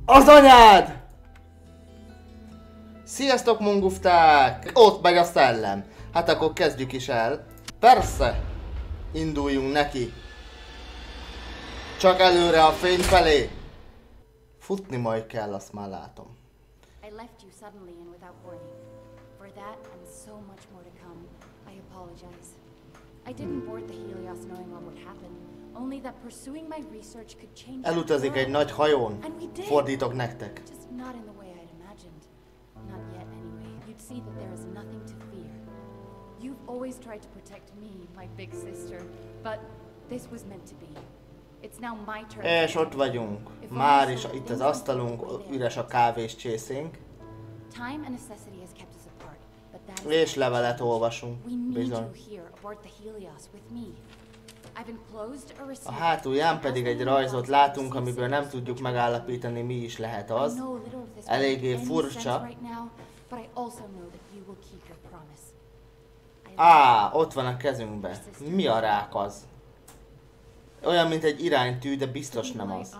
Az anyád! Sziasztok, mungufták! Ott megy a szellem. Hát akkor kezdjük is el. Persze! Induljunk neki. Csak előre a fény felé. Futni majd kell, azt már látom. I left you suddenly and without warning. For that and so much more to come, I apologize. I didn't board the Helios knowing what would happen. Only that pursuing my research could change the Elutazik egy world. nagy hajón. And we did. Fordítok nektek. Just not in the way I'd imagined. Not yet, anyway. You'd see that there is nothing to fear. You've always tried to protect me, my big sister, but this was meant to be. It's now my turn. És ott vagyunk. Már is itt az asztalunk, üres a kávés csészénk. Time and necessity has kept us apart, but that is És levelet olvasunk. we need Bizony. you here aboard the Helios with me. I've enclosed a A receipt. hátulján pedig egy rajzot látunk, amiből nem tudjuk megállapítani, mi is lehet az. Eléggé furcsa. Á, ott van a kezünkben. Mi a rák az? Olyan, mint egy iránytű, de biztos nem az.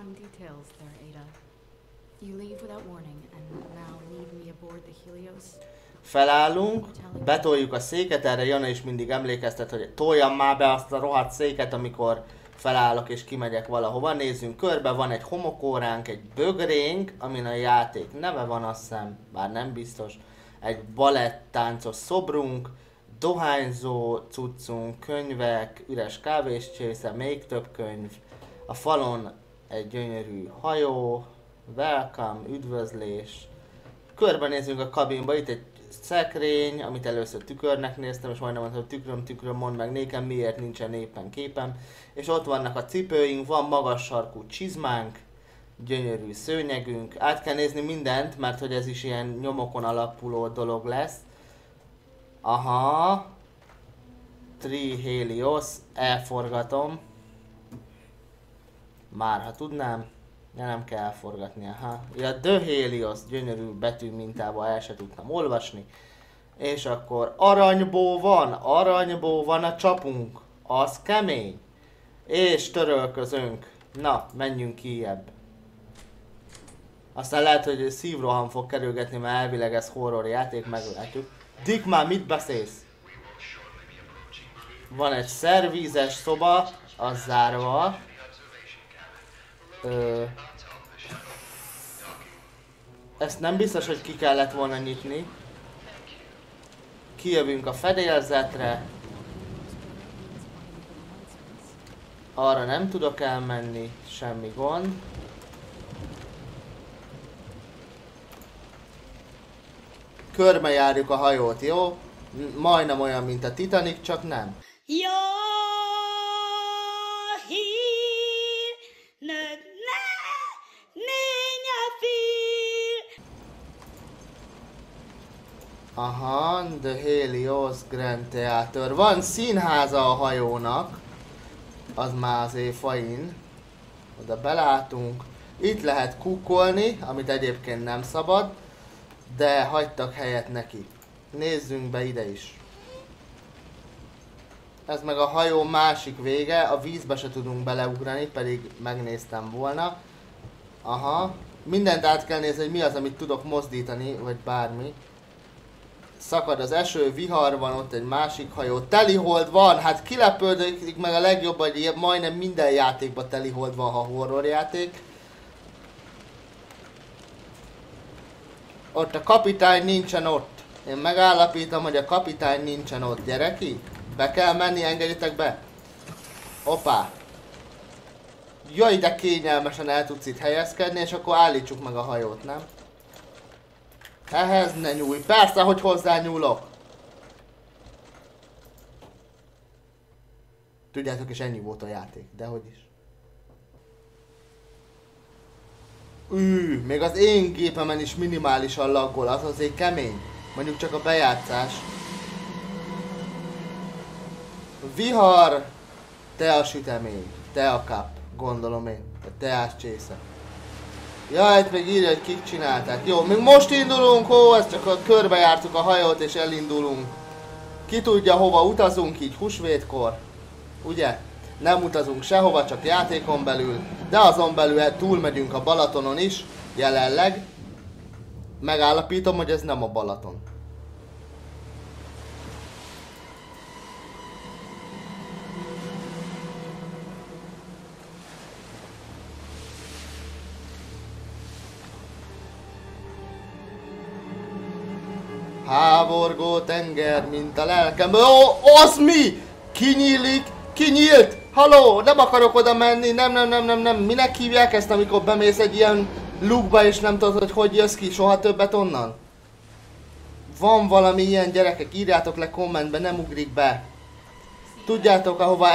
Felállunk, betoljuk a széket, erre Jana is mindig emlékeztet, hogy toljam már be azt a rohadt széket, amikor felállok és kimegyek valahova. Nézzünk körbe, van egy homokóránk, egy bögrénk, amin a játék neve van, azt hiszem, bár nem biztos. Egy balettáncos szobrunk, dohányzó cuccunk, könyvek, üres kávéscsésze, még több könyv. A falon egy gyönyörű hajó, welcome, üdvözlés. Körbenézünk a kabinba, itt egy szekrény, amit először tükörnek néztem, és majdnem mondtam, hogy tükröm, mondd meg nékem, miért nincsen éppen képem. És ott vannak a cipőink, van magas sarkú csizmánk, gyönyörű szőnyegünk. Át kell nézni mindent, mert hogy ez is ilyen nyomokon alapuló dolog lesz. Aha. Helios, elforgatom. Már ha tudnám. Ja, nem kell elforgatni, aha. Ja, The Helios, gyönyörű betű mintával el se tudtam olvasni. És akkor aranyból van a csapunk. Az kemény. És törölközünk. Na, menjünk kijebb. Aztán lehet, hogy szívroham fog kerülgetni, mert elvileg ez horror játék, meglátjuk. Dick, már mit beszélsz? Van egy szervízes szoba, az zárva. Ezt nem biztos, hogy ki kellett volna nyitni. Kijövünk a fedélzetre. Arra nem tudok elmenni, semmi gond. Körbejárjuk a hajót, jó? Majdnem olyan, mint a Titanic, csak nem. Jó hír, nőtt a fír. Aha, The Helios Grand Theater. Van színháza a hajónak. Az már azért fain. Oda belátunk. Itt lehet kukkolni, amit egyébként nem szabad. De hagytak helyet neki. Nézzünk be ide is. Ez meg a hajó másik vége, a vízbe se tudunk beleugrani, pedig megnéztem volna. Aha. Mindent át kell nézni, hogy mi az, amit tudok mozdítani, vagy bármi. Szakad az eső, vihar van, ott egy másik hajó. Telihold van, hát kilepődik meg a legjobb, hogy majdnem minden játékban telihold van, ha horror játék. Ott a kapitány nincsen ott. Én megállapítom, hogy a kapitány nincsen ott. Gyere ki! Be kell menni, engedjetek be! Hoppá! Jaj, de kényelmesen el tudsz itt helyezkedni, és akkor állítsuk meg a hajót, nem? Ehhez ne nyúlj! Persze, hogy hozzá nyúlok! Tudjátok, és ennyi volt a játék, dehogy is. Még az én gépemen is minimálisan laggol, az azért kemény. Mondjuk csak a bejátszás. Vihar, tea sütemény, tea kap, gondolom én. A teás csésze. Ja, itt még írja, hogy kik csinálták. Jó, még most indulunk, ez csak a körbejártuk a hajót és elindulunk. Ki tudja, hova utazunk így húsvétkor. Ugye? Nem utazunk sehova, csak játékon belül. De azon belül túlmegyünk a Balatonon is. jelenleg. Megállapítom, hogy ez nem a Balaton. Háborgó tenger, mint a lelkem. Ó, az mi? Kinyílik? Kinyílt? Haló, nem akarok oda menni, nem. Minek hívják ezt, amikor bemész egy ilyen lukba és nem tudod, hogy jössz ki soha többet onnan? Van valami ilyen, gyerekek, írjátok le kommentbe, nem ugrik be. Tudjátok, ahova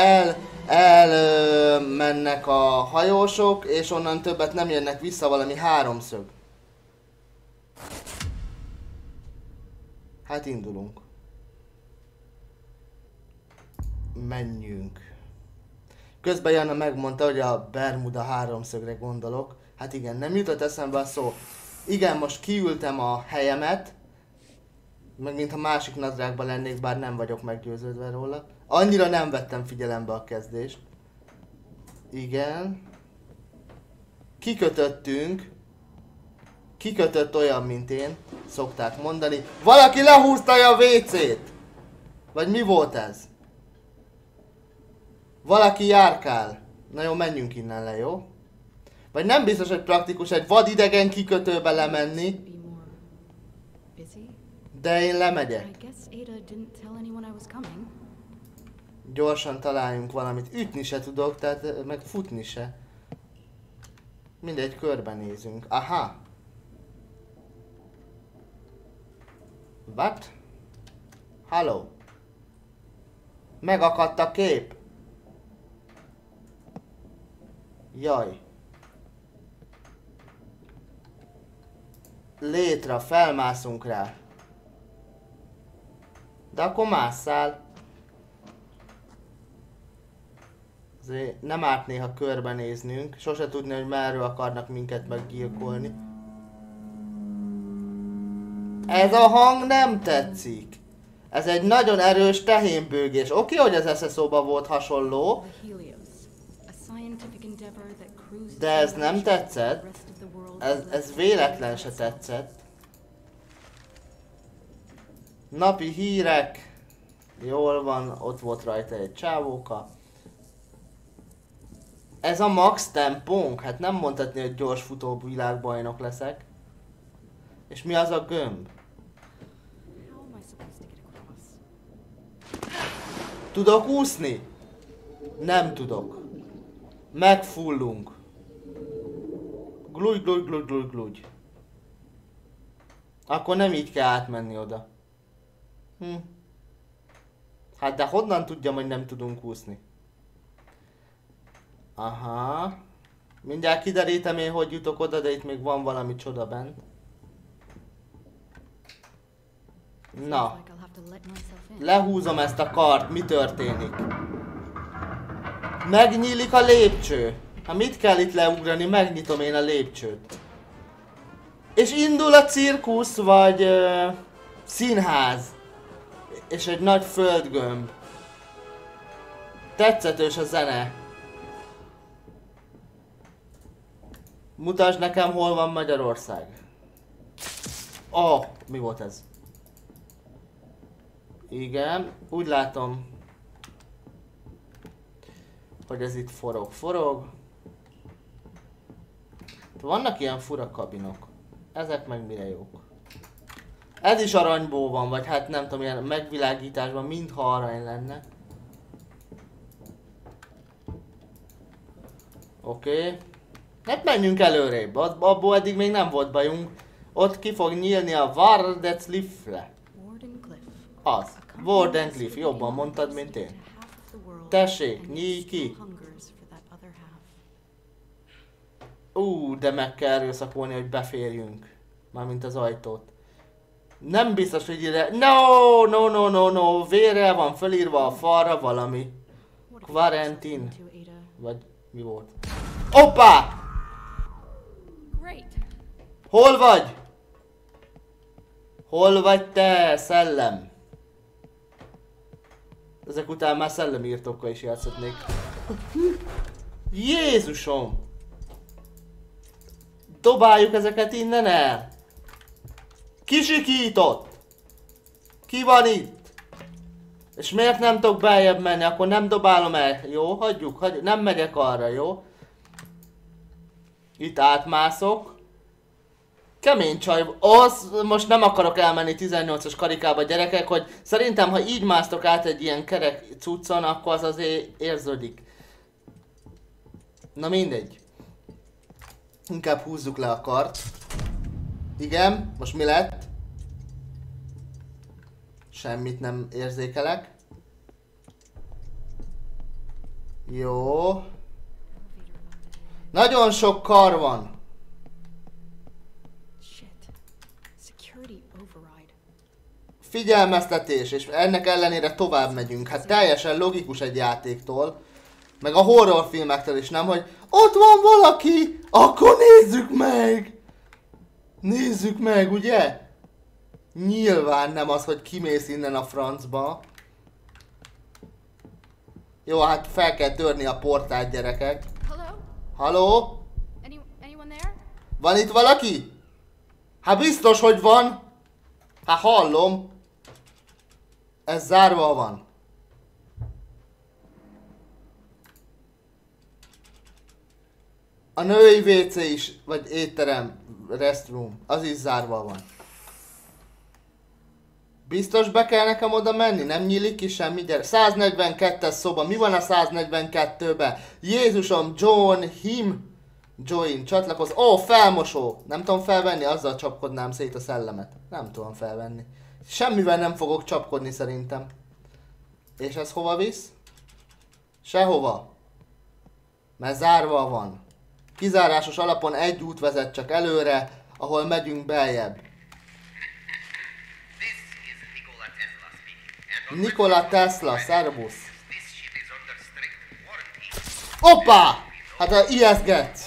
mennek a hajósok, és onnan többet nem jönnek vissza, valami háromszög. Hát indulunk. Menjünk. Közben Jana megmondta, hogy a Bermuda háromszögre gondolok. Hát igen, nem jutott eszembe a szó. Igen, most kiültem a helyemet. Meg mintha másik nadrágban lennék, bár nem vagyok meggyőződve róla. Annyira nem vettem figyelembe a kezdést. Igen. Kikötöttünk. Kikötött olyan, mint én, szokták mondani. Valaki lehúzta a WC-t! Vagy mi volt ez? Valaki járkál. Na jó, menjünk innen le, jó? Vagy nem biztos, hogy praktikus egy vadidegen kikötőbe lemenni. De én lemegyek. Gyorsan találjunk valamit. Ütni se tudok, tehát meg futni se. Mindegy, körbenézünk. Aha! What? Hello? Megakadt a kép. Jaj. Létre, felmászunk rá. De akkor másszál. Azért nem árt néha körbenéznünk. Sose tudni, hogy merről akarnak minket meggyilkolni. Ez a hang nem tetszik. Ez egy nagyon erős tehénbőgés. Oké, hogy az SSO-ba volt hasonló. De ez nem tetszett. Ez véletlen se tetszett. Napi hírek. Jól van, ott volt rajta egy csávóka. Ez a max tempónk? Hát nem mondhatni, hogy gyors futó világbajnok leszek. És mi az a gömb? Tudok úszni? Nem tudok. Megfullunk. Glúgy. Akkor nem így kell átmenni oda. Hát de honnan tudjam, hogy nem tudunk úszni? Aha. Mindjárt kiderítem én, hogy jutok oda, de itt még van valami csoda bent. Na. Lehúzom ezt a kart, mi történik? Megnyílik a lépcső. Hát mit kell itt leugrani? Megnyitom én a lépcsőt. És indul a cirkusz, vagy színház. És egy nagy földgömb. Tetszetős a zene. Mutasd nekem, hol van Magyarország. Oh, mi volt ez? Igen, úgy látom, hogy ez itt forog. Vannak ilyen fura kabinok. Ezek meg mire jók? Ez is aranyból van, vagy hát nem tudom, ilyen megvilágításban, mintha arany lenne. Oké. Hát menjünk előrébb, abból eddig még nem volt bajunk. Ott ki fog nyílni a Wardenclyffe. Az. Wardenclyffe, jobban mondtad, mint én. Tessék, nyílj ki! De meg kell erőszakolni, hogy beférjünk. Mármint az ajtót. Nem biztos, hogy ide... No! Vérrel van fölírva a falra valami. Quarantine. Vagy mi volt? Hoppá! Hol vagy? Hol vagy te, szellem? Ezek után már szellemírtókkal is játszhatnék. Jézusom! Dobáljuk ezeket innen el. Kisikított. Ki van itt? És miért nem tudok beljebb menni? Akkor nem dobálom el. Jó, hagyjuk. Nem megyek arra, jó? Itt átmászok. Kemény csaj. Most nem akarok elmenni 18-as karikába, gyerekek, hogy szerintem, ha így másztok át egy ilyen kerek cuccon, akkor az azért érződik. Na mindegy. Inkább húzzuk le a kart. Igen, most mi lett? Semmit nem érzékelek. Jó. Nagyon sok kar van. Figyelmeztetés, és ennek ellenére tovább megyünk. Hát teljesen logikus egy játéktól. Meg a horrorfilmektől is, nem? Hogy ott van valaki, akkor nézzük meg! Nézzük meg, ugye? Nyilván nem az, hogy kimész innen a francba. Jó, hát fel kell törni a portát, gyerekek. Hello? Halló? Anyone there? Van itt valaki? Hát biztos, hogy van. Hát hallom. Ez zárva van. A női WC is, vagy étterem, restroom, az is zárva van. Biztos be kell nekem oda menni? Nem nyílik ki semmi, gyere. 142-es szoba, mi van a 142-be? Jézusom, Join, csatlakoz. Ó, felmosó! Nem tudom felvenni, azzal csapkodnám szét a szellemet. Nem tudom felvenni. Semmivel nem fogok csapkodni szerintem. És ez hova visz? Sehova. Mert zárva van. Kizárásos alapon egy út vezet csak előre, ahol megyünk beljebb. Nikola Tesla, szervusz. Hoppá! Hát ijesztgetsz.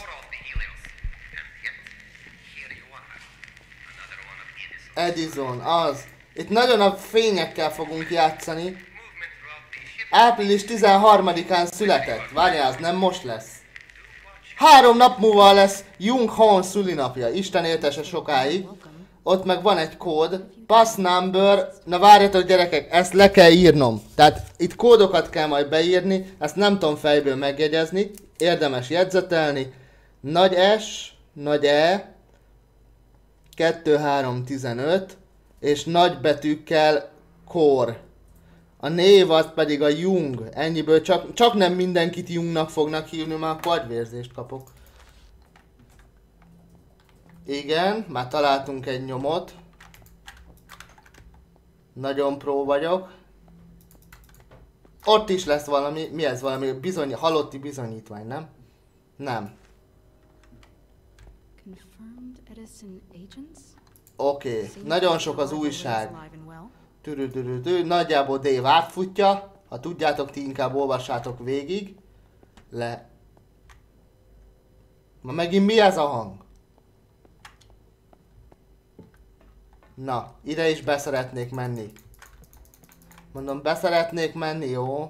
Edison, az. Itt nagyon a fényekkel fogunk játszani. Április 13-án született. Várjál, az nem most lesz. 3 nap múlva lesz Jung Han szülinapja. Isten éltesse sokáig. Ott meg van egy kód. Pass number. Na várjatok, gyerekek, ezt le kell írnom. Tehát itt kódokat kell majd beírni. Ezt nem tudom fejből megjegyezni. Érdemes jegyzetelni. Nagy S, nagy E, 2315 és nagy betűkkel Core. A név az pedig a Jung. Ennyiből csak nem mindenkit Jungnak fognak hívni, mert akkor agyvérzést kapok. Igen, már találtunk egy nyomot. Nagyon pró vagyok. Ott is lesz valami, mi ez valami halotti bizonyítvány, nem? Nem. Oké, nagyon sok az újság. Nagyjából Dave átfutja. Ha tudjátok, ti inkább olvassátok végig. Ma megint mi ez a hang? Na, ide is beszeretnék menni. Mondom, beszeretnék menni, jó?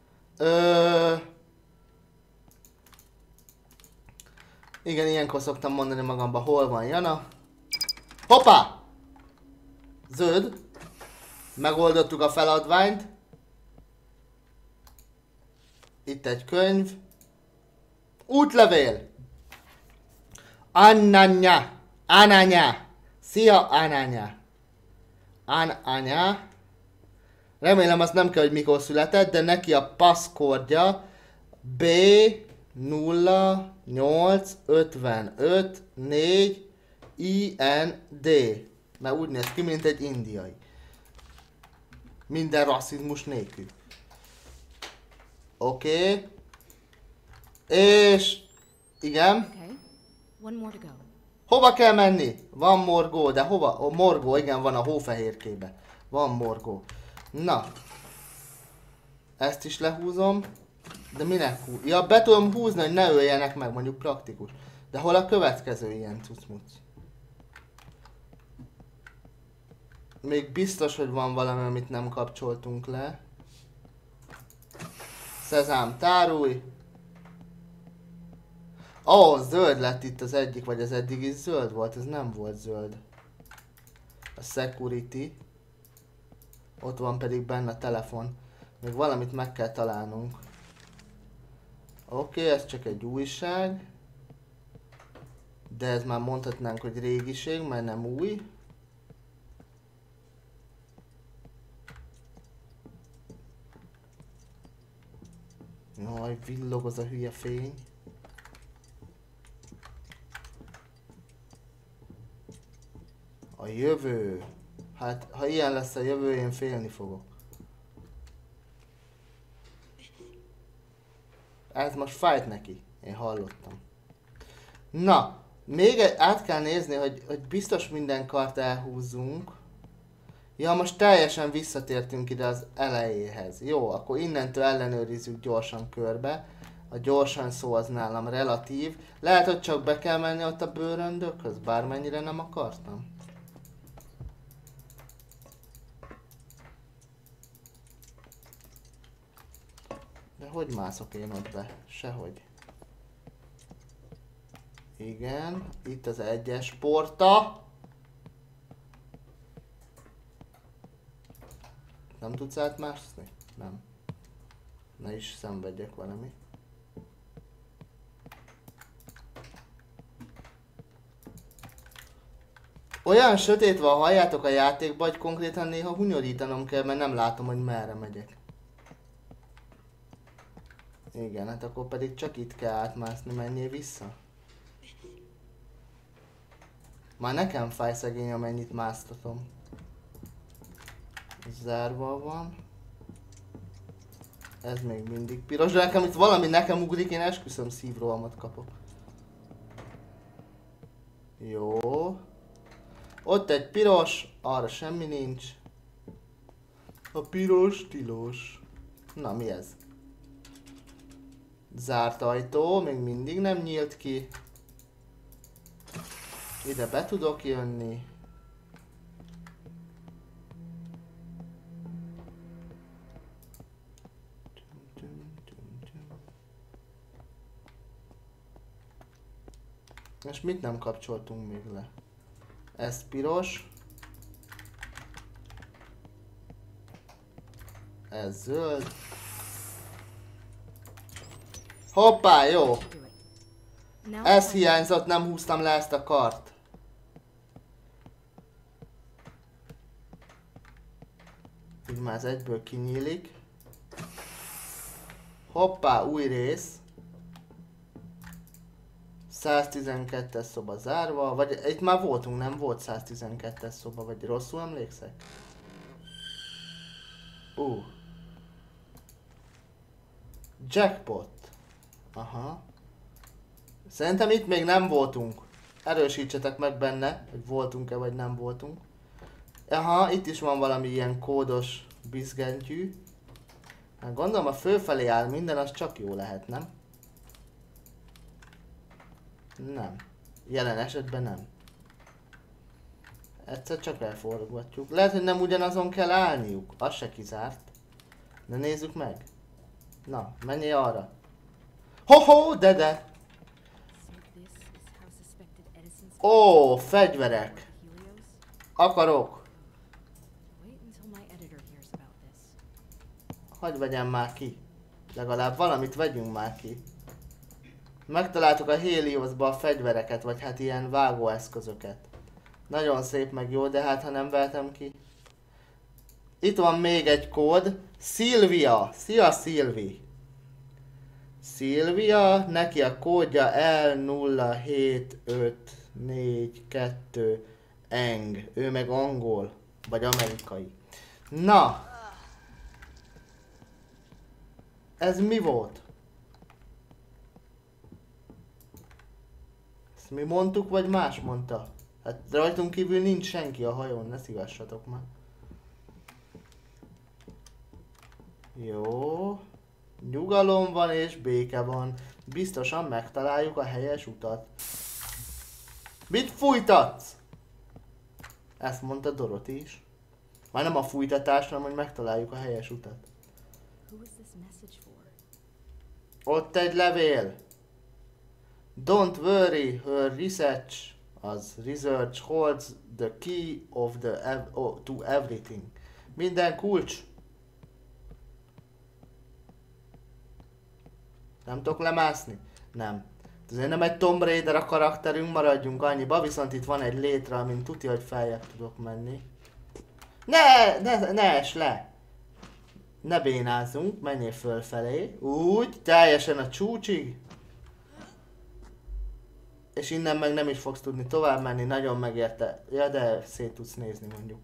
Igen, ilyenkor szoktam mondani magamba, hol van Jana. Hoppá! Zöld. Megoldottuk a feladványt. Itt egy könyv. Útlevél. Ananya. Szia, Ananya. Ananya. Remélem azt nem kell, hogy mikor született, de neki a passzkódja B08554IND. Mert úgy néz ki, mint egy indiai. Minden rasszizmus nélkül. Oké. És... igen. Hova kell menni? Van morgó, de hova? Morgó, igen, van a hófehérkébe. Van morgó. Na. Ezt is lehúzom. De minek húz? Ja, be tudom húzni, hogy ne öljenek meg, mondjuk praktikus. De hol a következő ilyen cucmuc? Még biztos, hogy van valami, amit nem kapcsoltunk le. Szezám, tárulj. Ó, zöld lett itt az egyik, vagy az eddig is zöld volt, ez nem volt zöld. A security. Ott van pedig benne a telefon. Még valamit meg kell találnunk. Oké, ez csak egy újság. De ez már mondhatnánk, hogy régiség, mert nem új. Jaj, villog az a hülye fény. A jövő. Hát, ha ilyen lesz a jövő, én félni fogok. Ez most fájt neki. Én hallottam. Na, még át kell nézni, hogy biztos minden kart elhúzzunk. Ja, most teljesen visszatértünk ide az elejéhez. Jó, akkor innentől ellenőrizzük gyorsan körbe. A gyorsan szó az nálam relatív. Lehet, hogy csak be kell menni ott a bőröndökhöz, bármennyire nem akartam. De hogy mászok én ott be? Sehogy. Igen, itt az egyes porta. Nem tudsz átmászni? Nem. Ne is szenvedjek valami. Olyan sötét van, halljátok a játékban, hogy konkrétan néha hunyorítanom kell, mert nem látom, hogy merre megyek. Igen, hát akkor pedig csak itt kell átmászni, menjél vissza. Már nekem fáj szegény, amennyit másztatom. Zárva van. Ez még mindig piros, de nekem itt valami nekem ugrik, én esküszöm szívrohamot kapok. Jó. Ott egy piros, arra semmi nincs. A piros tilos. Na, mi ez? Zárt ajtó, még mindig nem nyílt ki. Ide be tudok jönni. És mit nem kapcsoltunk még le? Ez piros. Ez zöld. Hoppá, jó! Ez hiányzott, nem húztam le ezt a kart. Így már ez egyből kinyílik. Hoppá, új rész. 112-es szoba zárva, vagy itt már voltunk, nem volt 112-es szoba, vagy rosszul emlékszek? Jackpot. Aha. Szerintem itt még nem voltunk. Erősítsetek meg benne, hogy voltunk-e vagy nem voltunk. Aha, itt is van valami ilyen kódos bizgentyű. Hát gondolom a fölfelé áll minden, az csak jó lehet, nem? Nem. Jelen esetben nem. Egyszer csak elforgatjuk. Lehet, hogy nem ugyanazon kell állniuk. Az se kizárt. De nézzük meg. Na, menjél arra. Ho-ho, de. Ó, fegyverek. Akarok. Hadd vegyem már ki. Legalább valamit vegyünk már ki. Megtaláltuk a Heliosba a fegyvereket, vagy hát ilyen vágóeszközöket. Nagyon szép meg jó, de hát ha nem vehetem ki. Itt van még egy kód. Szilvia! Szia Szilvi! Szilvia, neki a kódja L075442 eng. Ő meg angol, vagy amerikai. Na! Ez mi volt? Ezt mi mondtuk, vagy más mondta? Hát rajtunk kívül nincs senki a hajón, ne szívassatok már. Jó. Nyugalom van és béke van. Biztosan megtaláljuk a helyes utat. Mit fújtatsz? Ezt mondta Dorothy is. Már nem a fújtatás, hanem hogy megtaláljuk a helyes utat. Ott egy levél. Don't worry, her research holds the key of to everything. Minden kulcs. Nem tudok lemászni? Nem. Azért nem egy Tomb Raider a karakterünk, maradjunk annyiba, viszont itt van egy létre, amin tuti, hogy feljebb tudok menni. Ne esd le! Ne bénázzunk, menjél fölfelé. Úgy, teljesen a csúcsig. És innen meg nem is fogsz tudni tovább menni, nagyon megérte. Ja, de szét tudsz nézni mondjuk.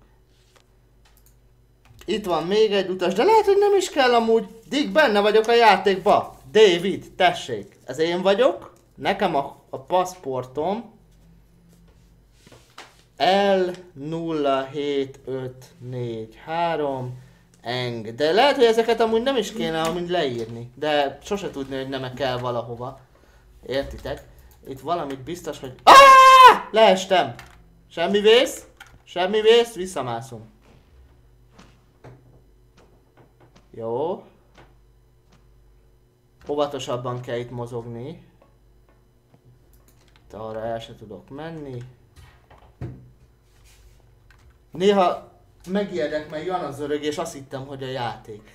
Itt van még egy utas, de lehet, hogy nem is kell amúgy. Dick, benne vagyok a játékba. David, tessék. Ez én vagyok. Nekem a paszportom L07543 eng. De lehet, hogy ezeket amúgy nem is kéne amúgy leírni. De sose tudni, hogy nem kell valahova. Értitek? Itt valamit biztos, hogy... Leestem! Semmi vész, visszamászunk. Jó. Óvatosabban kell itt mozogni. De arra el se tudok menni. Néha megijedek, mert jön az örög, és azt hittem, hogy a játék.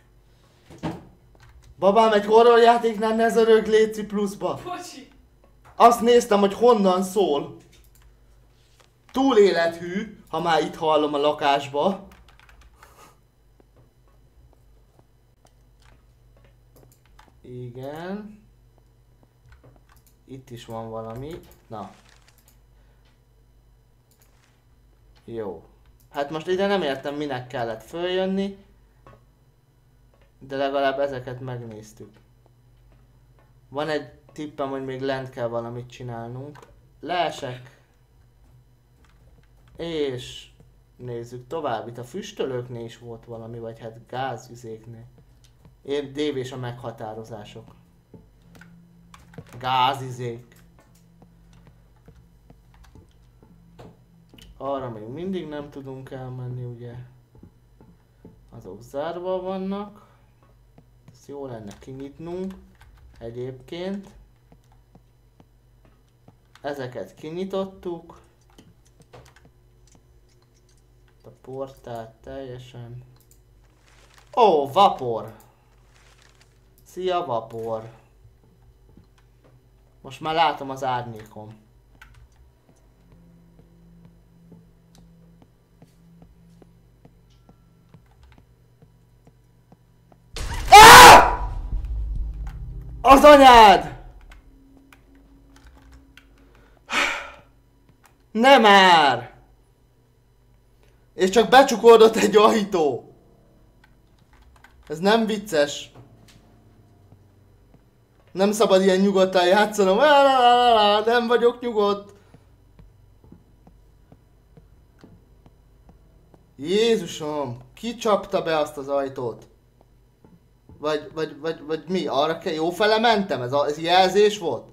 Babám, egy horror játéknál ne zörög, léci pluszba. Bocsi. Azt néztem, hogy honnan szól. Túl élethű, ha már itt hallom a lakásba. Igen. Itt is van valami. Na. Jó. Hát most ide nem értem, minek kellett följönni. De legalább ezeket megnéztük. Van egy tippem, hogy még lent kell valamit csinálnunk. Leesek. És nézzük tovább. Itt a füstölőknél is volt valami, vagy hát gázüzéknél. Én Dave és a meghatározások. Gázizék. Arra még mindig nem tudunk elmenni, ugye. Azok zárva vannak. Ezt jó lenne kinyitnunk. Egyébként. Ezeket kinyitottuk. A portát teljesen. Ó, vapor! Szia, vapor! Most már látom az árnyékom. Az anyád! Nem már! És csak becsukódott egy ajtó. Ez nem vicces. Nem szabad ilyen nyugodtan játszanom. Nem vagyok nyugodt. Jézusom, ki csapta be azt az ajtót? Vagy mi? Arra kell, jó fele mentem? Ez jelzés volt?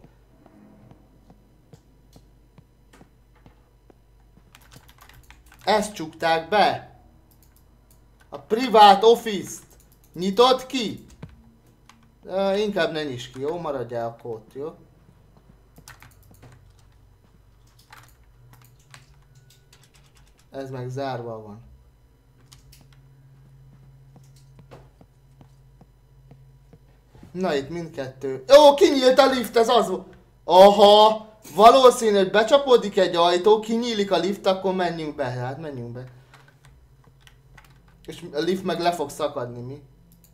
Ezt csukták be. A privát office-t nyitott ki? Inkább ne nyisd ki, jó? Maradjál akkor ott, jó? Ez meg zárva van. Na itt mindkettő. Ó, kinyílt a lift, ez az volt. Aha! Valószínű, hogy becsapódik egy ajtó, kinyílik a lift, akkor menjünk be. Hát menjünk be. És a lift meg le fog szakadni, mi?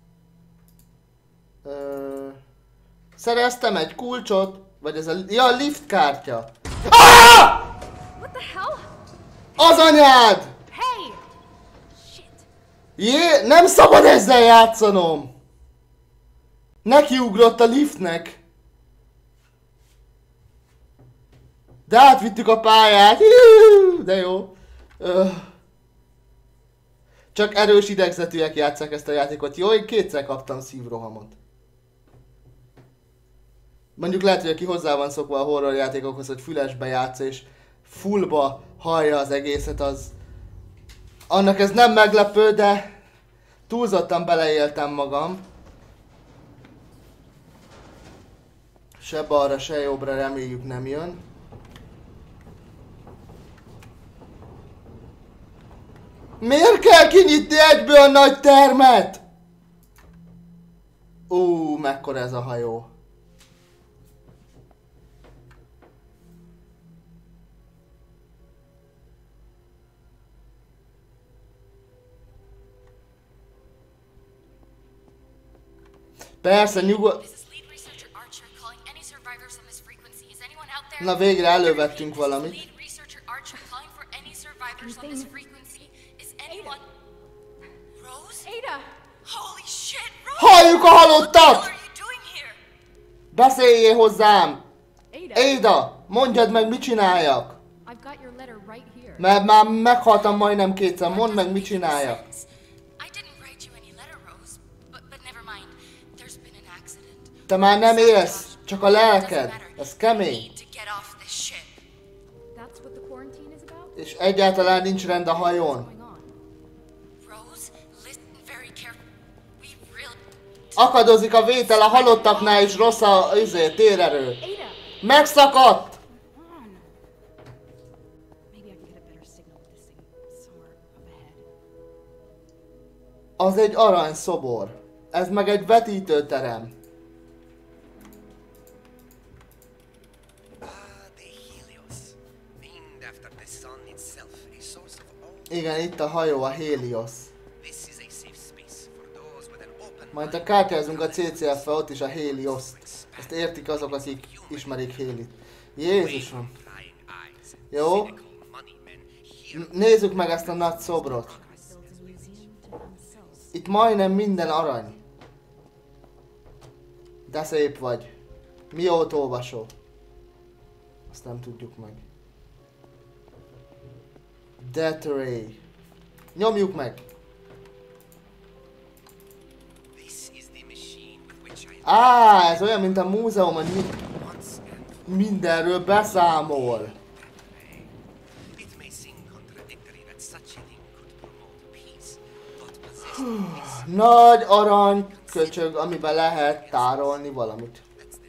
Szereztem egy kulcsot, vagy ez a... Ja, a lift kártya. Ah! What the hell? Az anyád! Hey! Shit. Jé, nem szabad ezzel játszanom! Nekiugrott a liftnek. De átvittük a pályát. De jó. Csak erős idegzetűek játsszák ezt a játékot. Jó, én kétszer kaptam szívrohamot. Mondjuk lehet, hogy aki hozzá van szokva a horror játékokhoz, hogy fülesbe játsz és fullba hallja az egészet, az... Annak ez nem meglepő, de túlzottan beleéltem magam. Se balra, se jobbra, reméljük nem jön. Miért kell kinyitni egyből a nagy termet? Mekkora ez a hajó. Persze, nyugodt. Na végre elővettünk valamit. Halljuk a halottat! Beszéljél hozzám! Ada, mondjad meg, mit csináljak? Mert már meghaltam majdnem kétszer, mondd meg, mit csináljak. Te már nem élsz, csak a lelked. Ez kemény. És egyáltalán nincs rend a hajón. Akadozik a vétel a halottaknál, és rossz a térerő. Megszakadt! Az egy aranyszobor. Ez meg egy vetítőterem. Igen, itt a hajó, a Helios. Majd ha kártyázunk a CCF-fel, ott is a Helios-t. Ezt értik azok, akik ismerik Hélit. Jézusom. Jó? Nézzük meg ezt a nagy szobrot. Itt majdnem minden arany. De szép vagy. Mióta olvasol? Azt nem tudjuk meg. Death Ray. Nyomjuk meg! Ez olyan, mint a múzeum, hogy mindenről beszámol. Nagy arany köcsög, amiben lehet tárolni valamit.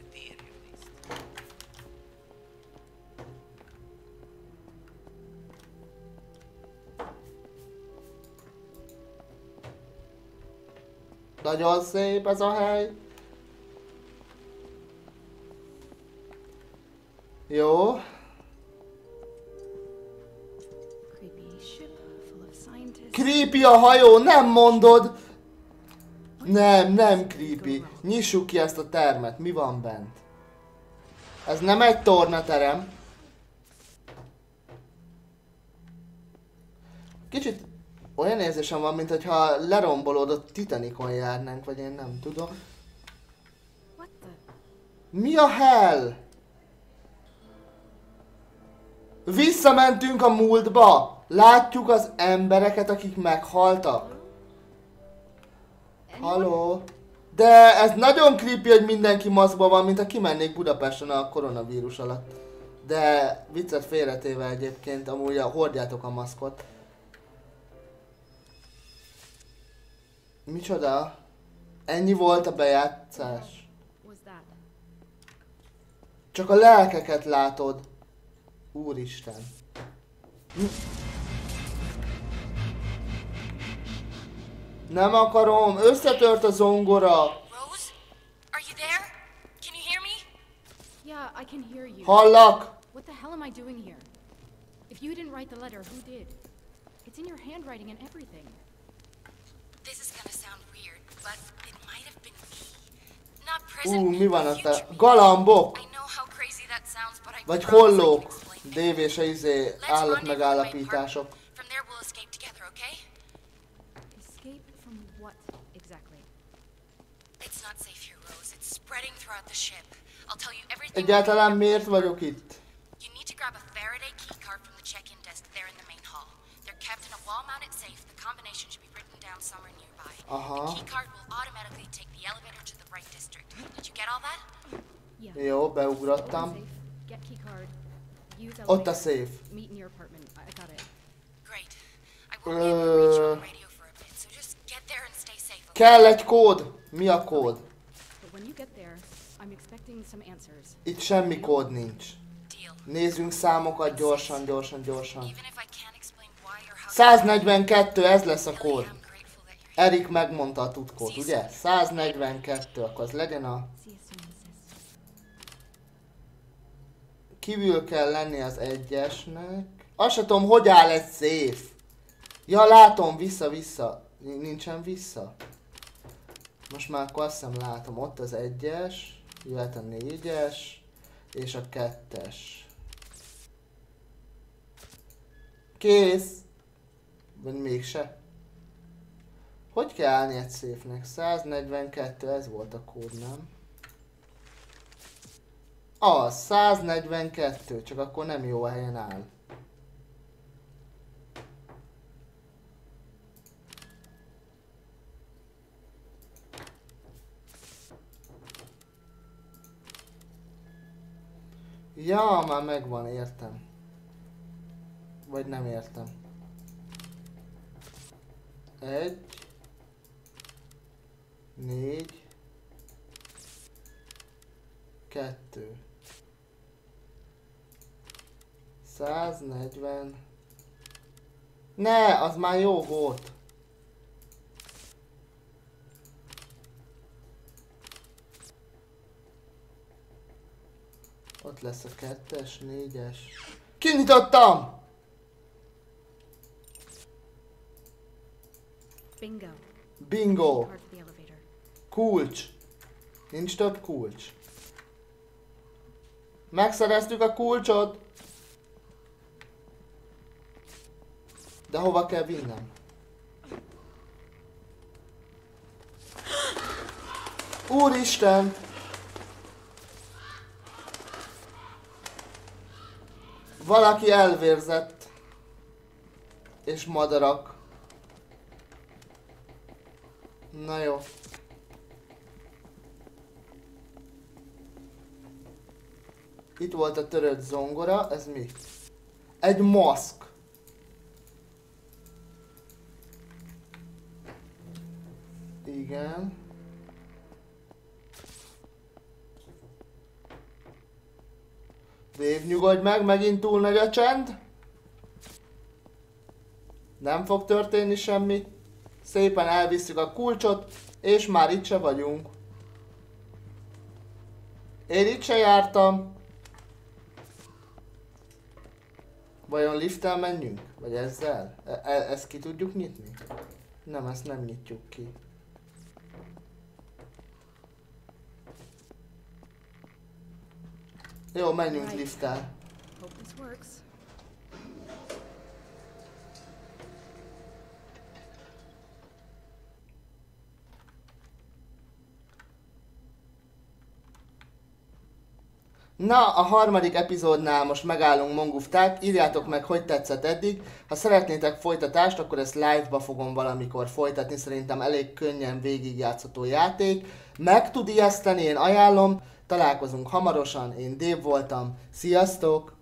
Nagyon szép ez a hely. Jó. Creepy a hajó, nem mondod? Nem creepy. Nyissuk ki ezt a termet, mi van bent? Ez nem egy tornaterem. Kicsit olyan érzésem van, mintha lerombolódott Titanicon járnánk, vagy én nem tudom. Mi a hell? Visszamentünk a múltba. Látjuk az embereket, akik meghaltak. Halló? De ez nagyon creepy, hogy mindenki maszkban van, mint ha kimennék Budapesten a koronavírus alatt. De viccet félretéve egyébként, amúgy hordjátok a maszkot. Micsoda? Ennyi volt a bejátszás. Csak a lelkeket látod. Úristen. Nem akarom, összetört a zongora. Rose, are you there? Can you hear me? Yeah, I can hear you. Hallak. What the hell am I doing here? If you didn't write the letter, who did? It's in your handwriting and everything. This is gonna sound weird, but it might have been me. Not present. Mi van ott? Galambok. I know how crazy that sounds, but I vagy hollók. DV-se állapmegállapítások. From there we'll escape together, okay? Escape from what exactly? It's not safe here, Rose. It's spreading throughout the ship. I'll tell you everything. Egyáltalán miért vagyok itt? You need to grab a Faraday key card from the check-in desk there in the main hall. They're kept in a wall-mounted safe. The combination should be written down somewhere nearby. The key card will automatically take the elevator to the right district. Did you get all that? Yeah. Jó, beugrottam. Get key card. Ott a safe. Meet in your apartment. I got it. Great. I won't be able to reach you on radio for a bit, so just get there and stay safe. Kell egy kód. Mi a kód? But when you get there, I'm expecting some answers. Itt semmi kód nincs. Deal. Nézzünk számokat gyorsan, gyorsan, gyorsan. Even if I can't explain why or how 142, ez lesz a I kód. am grateful that you're Erik megmondta a tudkót, ugye? 142, akkor az legyen a... See you soon, sis. Kívül kell lenni az egyesnek. Azt se tudom, hogy áll egy széf. Ja, látom, vissza. Nincsen vissza. Most már akkor azt hiszem látom, ott az egyes, jöhet a négyes, és a kettes. Kész! Vagy mégse? Hogy kell állni egy széfnek? 142, ez volt a kód, nem? Az, 142, csak akkor nem jó helyen áll. Ja, már megvan, értem. Vagy nem értem. 1, 4, 2. 140. Ne, az már jó volt. Ott lesz a kettes, négyes. Kinyitottam! Bingo. Bingo! Card for the elevator. Kulcs! Nincs több kulcs. Megszereztük a kulcsot! De hova kell vinnem? Úristen! Valaki elvérzett. És madarak. Na jó. Itt volt a törött zongora, ez mi? Egy maszk. Igen. Dave, nyugodj meg, megint túl nagy a csend. Nem fog történni semmi. Szépen elvisszük a kulcsot, és már itt se vagyunk. Én itt se jártam. Vajon lifttel menjünk? Vagy ezzel? Ezt ki tudjuk nyitni? Nem, ezt nem nyitjuk ki. Jó, menjünk lifttel. Hope this works. Na, a harmadik epizódnál most megállunk, mongufták. Írjátok meg, hogy tetszett eddig. Ha szeretnétek folytatást, akkor ezt live-ba fogom valamikor folytatni. Szerintem elég könnyen végigjátszható játék. Meg tud ijeszteni, én ajánlom. Találkozunk hamarosan, én Dave voltam. Sziasztok!